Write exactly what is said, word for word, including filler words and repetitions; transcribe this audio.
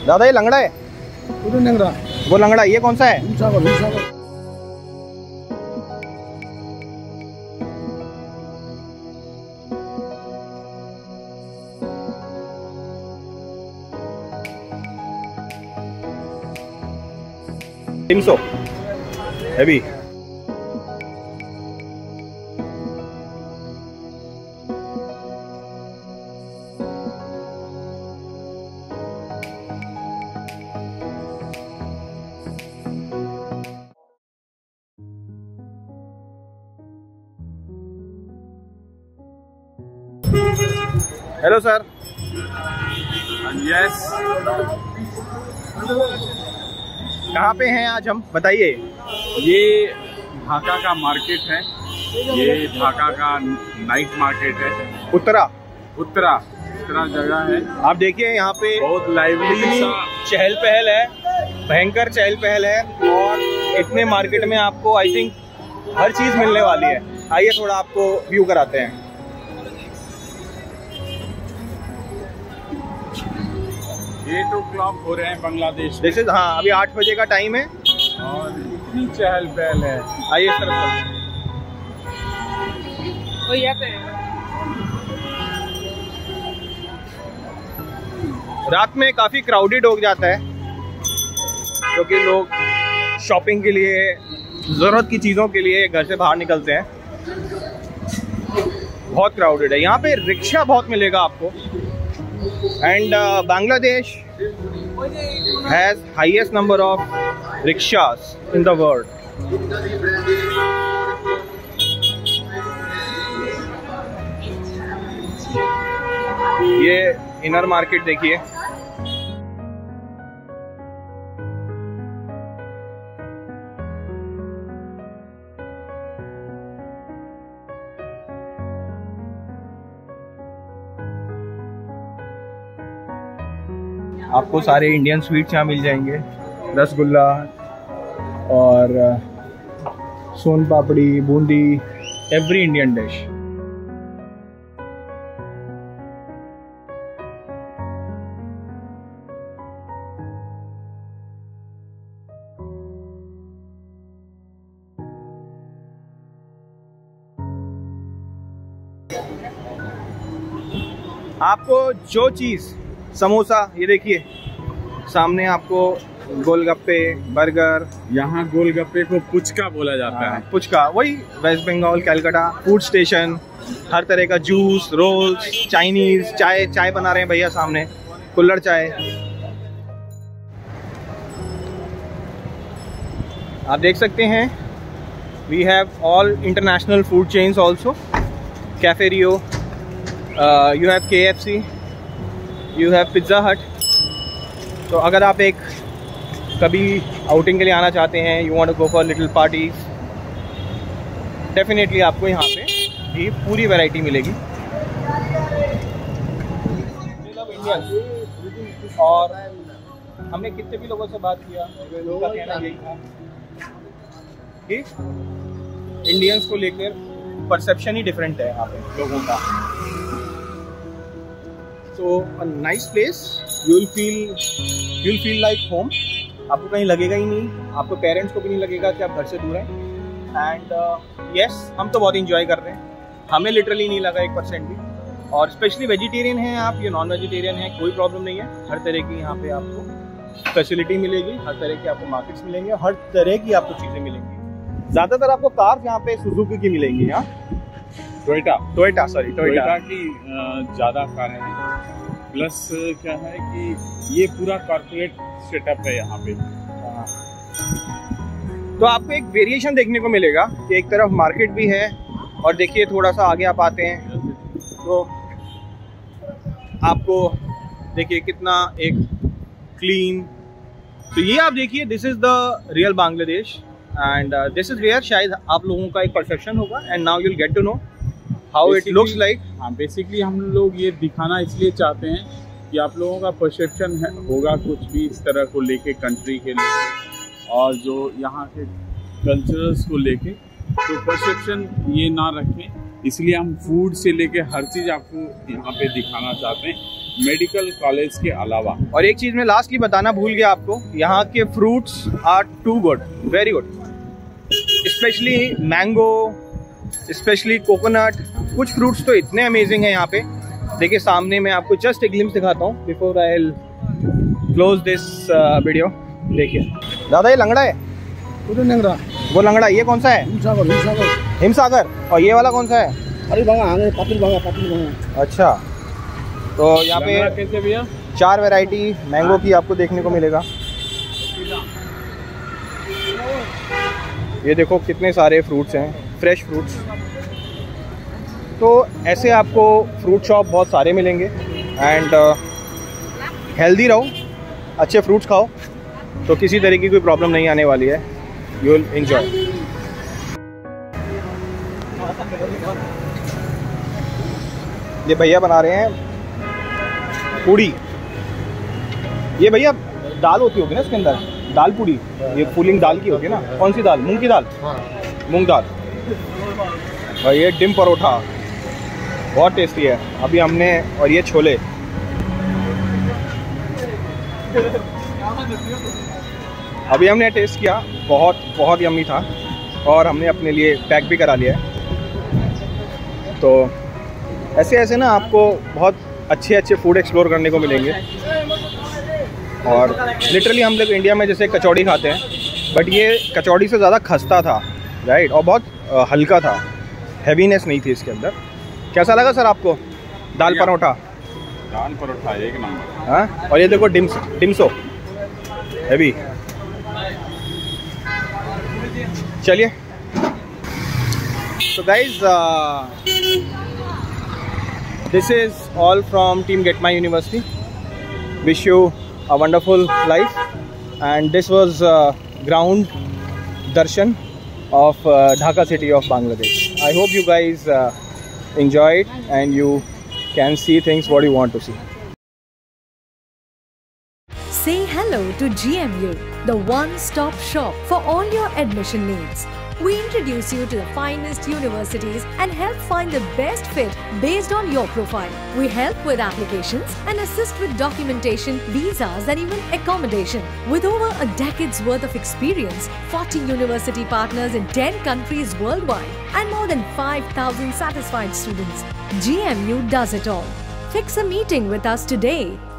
दादा ये लंगड़ा है? वो लंगड़ा वो लंगड़ा, ये कौन सा है? तीन सौ हैवी। Hello sir. यस, कहाँ पे हैं आज हम, बताइए। ये ढाका का मार्केट है, ये ढाका का नाइट मार्केट है। उत्तरा उत्तरा उत्तरा जगह है। आप देखिए यहाँ पे बहुत लाइवली चहल पहल है, भयंकर चहल पहल है, और इतने मार्केट में आपको आई थिंक हर चीज़ मिलने वाली है। आइए थोड़ा आपको व्यू कराते हैं। एट ओ क्लॉक हो रहे हैं बांग्लादेश। दिस इज, हाँ अभी आठ बजे का टाइम है और इतनी चहल पहल है। आइए इस तरफ। रात में काफ़ी क्राउडेड हो जाता है क्योंकि लोग शॉपिंग के लिए, ज़रूरत की चीज़ों के लिए घर से बाहर निकलते हैं। बहुत क्राउडेड है यहाँ पे। रिक्शा बहुत मिलेगा आपको। And Bangladesh has highest number of rickshaws in the world. ये इनर मार्केट देखिए। आपको सारे इंडियन स्वीट्स यहाँ मिल जाएंगे, रसगुल्ला और soan papdi, boondi, every Indian dish. आपको जो चीज़, समोसा, ये देखिए सामने आपको गोलगप्पे, बर्गर। यहाँ गोलगप्पे को पुचका बोला जाता है। पुचका, वही वेस्ट बंगाल, कलकत्ता फूड स्टेशन। हर तरह का जूस, रोल्स, चाइनीज, चाय चाय बना रहे हैं भैया सामने, कुल्हड़ चाय। आप देख सकते हैं we have all international food chains also. Cafe Rio, you have K F C, you have Pizza Hut. तो अगर आप एक कभी आउटिंग के लिए आना चाहते हैं, you want to go for little parties, definitely आपको यहाँ पे भी पूरी वैरायटी मिलेगी। और हमने कितने भी लोगों से बात किया, उनका कहना यही था कि इंडियंस को लेकर परसेप्शन ही डिफरेंट है यहाँ पे लोगों का। So a nice place, you will feel you will feel like home. आपको कहीं लगेगा ही नहीं, आपको पेरेंट्स को भी नहीं लगेगा कि आप घर से दूर हैं। एंड यस, हम तो बहुत इंजॉय कर रहे हैं, हमें लिटरली नहीं लगा एक परसेंट भी। और स्पेशली वेजिटेरियन हैं आप या नॉन वेजिटेरियन हैं, कोई प्रॉब्लम नहीं है। हर तरह की यहाँ पे आपको फैसिलिटी मिलेगी, हर तरह के आपको मार्केट्स मिलेंगे, हर तरह की आपको चीज़ें मिलेंगी। ज़्यादातर आपको कार यहाँ पे सुजुकी की मिलेंगी। यहाँ टोयोटा टोयोटा सॉरी टोयोटा की ज़्यादा कारें हैं। प्लस क्या है कि ये पूरा कॉर्पोरेट सेटअप है यहाँ पे। तो आपको एक वेरिएशन देखने को मिलेगा कि एक तरफ मार्केट भी है, और देखिए थोड़ा सा आगे आप आते हैं तो आपको देखिए कितना एक क्लीन। तो ये आप देखिए, this is the real Bangladesh and this is where शायद आप लोगों का एक परसेप्शन होगा। And now you will get to know how it looks like. हाँ, बेसिकली हम लोग ये दिखाना इसलिए चाहते हैं कि आप लोगों का परसेप्शन है होगा कुछ भी इस तरह को लेके, कंट्री के लिए और जो यहाँ के कल्चर्स को लेके, तो परसेप्शन ये ना रखें। इसलिए हम फूड से लेके हर चीज़ आपको यहाँ पे दिखाना चाहते हैं मेडिकल कॉलेज के अलावा। और एक चीज मैं लास्टली बताना भूल गया आपको, यहाँ के fruits are too good, very good, specially mango, specially coconut. कुछ फ्रूट्स तो इतने अमेजिंग हैं यहाँ पे। देखिए सामने मैं आपको जस्ट एक ग्लिम्स दिखाता हूँ before I will close this video. देखिए दादा ये लंगड़ा है, लंगड़ा वो लंगड़ा, ये कौन सा है? हिमसागर। हिमसागर हिमसागर। और ये वाला कौन सा है? अरे भांगा, पातिल भांगा, पातिल भांगा। अच्छा, तो यहाँ पे कैसे भैया चार वैरायटी मैंगो की आपको देखने को मिलेगा। ये देखो कितने सारे फ्रूट्स हैं, फ्रेश फ्रूट्स। तो ऐसे आपको फ्रूट शॉप बहुत सारे मिलेंगे। एंड हेल्दी रहो, अच्छे फ्रूट्स खाओ, तो किसी तरह की कोई प्रॉब्लम नहीं आने वाली है। You will enjoy. ये भैया बना रहे हैं पूड़ी। ये भैया दाल होती होगी ना इसके अंदर, दाल पूड़ी, ये फूलिंग दाल की होगी ना? कौन सी दाल? मूंग की दाल। मूंग दाल। और ये डिम परोठा बहुत टेस्टी है। अभी हमने, और ये छोले, अभी हमने टेस्ट किया, बहुत बहुत यम्मी था। और हमने अपने लिए पैक भी करा लिया है। तो ऐसे ऐसे ना आपको बहुत अच्छे अच्छे फूड एक्सप्लोर करने को मिलेंगे। और लिटरली हम लोग इंडिया में जैसे कचौड़ी खाते हैं, बट ये कचौड़ी से ज़्यादा खस्ता था, राइट, और बहुत हल्का था, हैवीनेस नहीं थी इसके अंदर। कैसा लगा सर आपको दाल परोठा? दाल परोठा एक नंबर। हाँ, और ये देखो डिम्स डिम्सो हैवी। चलिए, so guys, uh, this is all from Team Get My University. Wish you a wonderful life, and this was uh, ground darshan of uh, Dhaka city of Bangladesh. I hope you guys uh, enjoyed and you can see things what you want to see. Say hello to G M U, the one-stop shop for all your admission needs. We introduce you to the finest universities and help find the best fit based on your profile. We help with applications and assist with documentation, visas and even accommodation. With over a decade's worth of experience, forty university partners in ten countries worldwide and more than five thousand satisfied students, G M U does it all. Fix a meeting with us today.